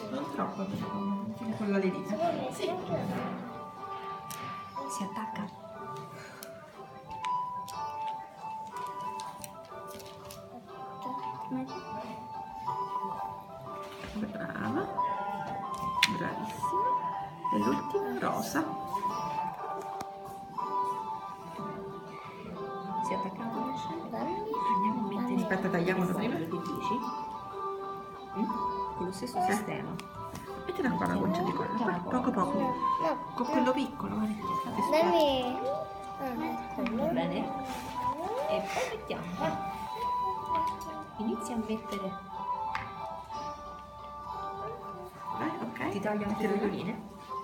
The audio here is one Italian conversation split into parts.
Non troppo, con la levita. Sì. Si attacca. Brava, bravissima. E l'ultima rosa. Si è attaccato. Andiamo a mettere. Aspetta, tagliamolo prima. Che dici? Con lo stesso Sì. sistema. Mettila qua una goccia di colla, qua, poco poco. No. Con quello piccolo, guarda. Dammi. Va bene? E poi mettiamo. Va. Inizia a mettere. Vai, ok. Ti taglio anche le roline.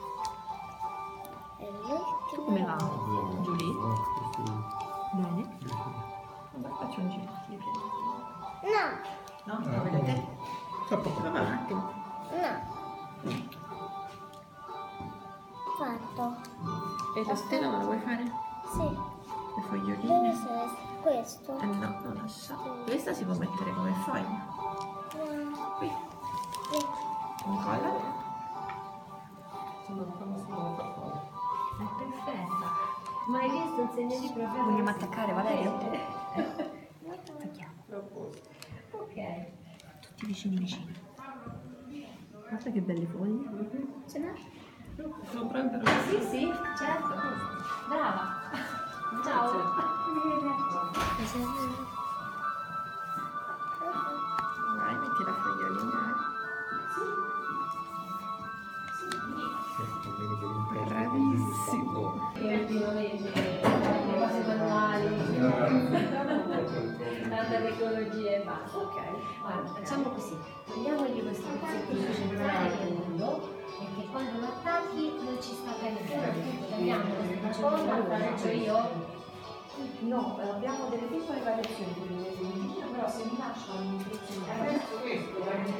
E l'ultimo. Come va? Giulia? Bene? Vabbè, faccio un giro. No. No? Lo vedete? Vabbè, un attimo. No. Fatto. E la stella me la vuoi fare? Sì. Le Dove foglioline? sei? Questo? No, non lo so. Questa si può mettere come foglia. No. Qui. Qui. Incolla. È perfetta. Ma hai visto il segno di profilo? Vogliamo attaccare, Valerio? Attacchiamo. Ok. Tutti vicini. Guarda che belle foglie. Ce n'è? Lo prendere? Sì, sì, certo. Brava. Ciao. Vai, metti la fogliolina. Bravissimo. Le cose manuali. Tanta tecnologia e basta. Ok. Guarda, facciamo così. Togliamogli questo pezzettino centrale che è nudo e che quando lo attacchi non ci sta bene bene. Togliamo questa cosa, la faccio io. No, abbiamo delle piccole variazioni per il però se mi lascio all'inizio adesso questo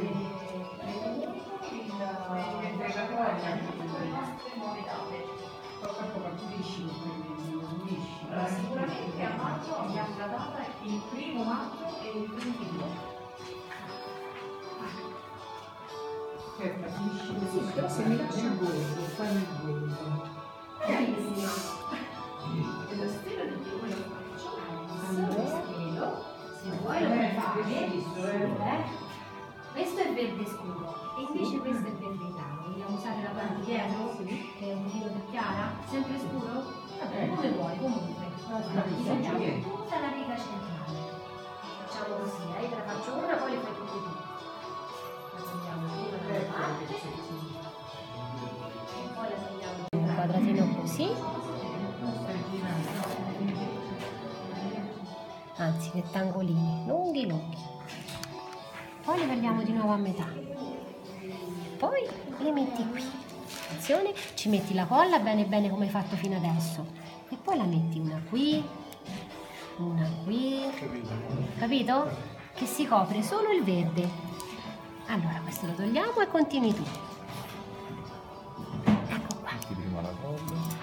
sicuramente a maggio abbiamo la data il 1° maggio e il 22. Sì, però se mi lascia il bordo, fai il bordo. Bellissima. E lo stelo di più me lo faccio. Solo stelo. Se vuoi lo puoi fare. Questo è verde scuro e invece questo è verde chiaro. Vogliamo usare la parte dietro? Che è un pochino più chiara? Sempre scuro? Vabbè, come vuoi, comunque. Disegniamo tutta la riga centrale. Facciamo così, io te la faccio una, poi le fai tutte e due. Tagliamo prima da parte e poi la tagliamo un quadratino così. Anzi, rettangolini, lunghi lunghi. Poi li tagliamo di nuovo a metà. Poi li metti qui. Attenzione, ci metti la colla bene bene come hai fatto fino adesso. E poi la metti una qui, capito? Che si copre solo il verde. Allora, questo lo togliamo e continui tu. Ecco qua. Prima la colla.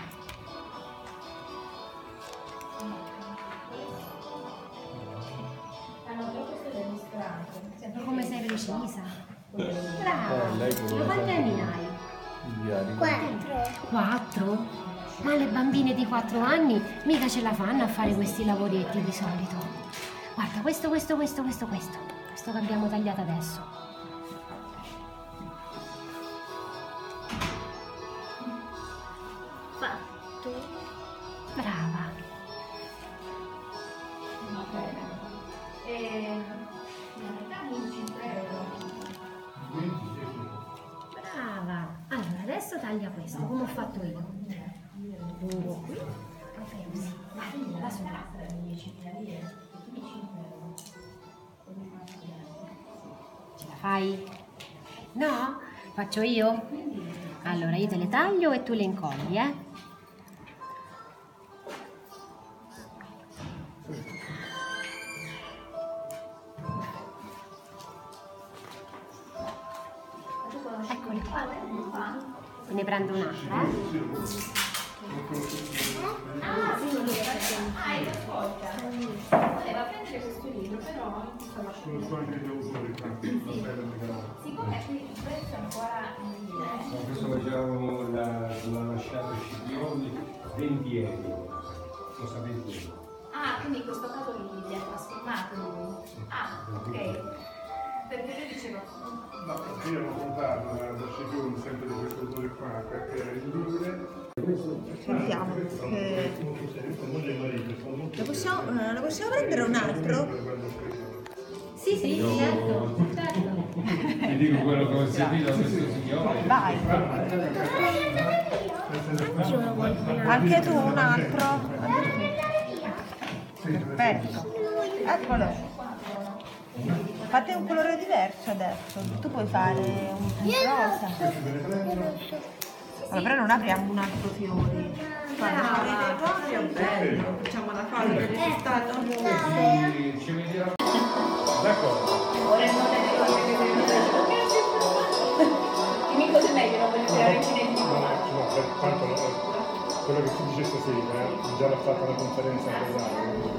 Come sei precisa? Brava! lei quello Quanti sa- anni hai? 4. 4? Ma le bambine di 4 anni mica ce la fanno a fare questi lavoretti di solito. Guarda, questo che abbiamo tagliato adesso. Fatto. Brava. Brava. Allora, adesso taglia questo, come ho fatto io. Lungo qui. E fai così. Vai, da sola. Ce la fai? No? Faccio io? Allora, io te le taglio e tu le incolli, eh? Eccole qua. Ne prendo un'altra, Ah, sì, non lo facciamo. Ah, è ascolta. Voleva prendere questo libro, però insomma. Conosco anche gli autori, Siccome qui il prezzo è ancora in linea. Questo facevamo la lasciata Scipioni 20 euro. Lo sapete? Ah, quindi in questo caso li ha trasformato lui. Ah, ok. Perché io dicevo. No, perché io non compravo da Scipioni sempre di questo autore qua, perché era in livre. Sentiamo. Lo possiamo prendere un altro? Sì, sì, certo, certo. Ti dico quello che ho sentito da questo signore. Vai. Anche tu un altro. Perfetto. Eccolo. Fate un colore diverso adesso. Tu puoi fare un rosa. Allora, però non apriamo un altro fiore. Guarda, aprire il rosa è bello. Facciamo la foglia che è stato. Ci vediamo. D'accordo. Dimmi cos'è meglio, non voglio tirare incidenti. No, per quanto quello che tu dici stasera, già l'ha fatta la conferenza a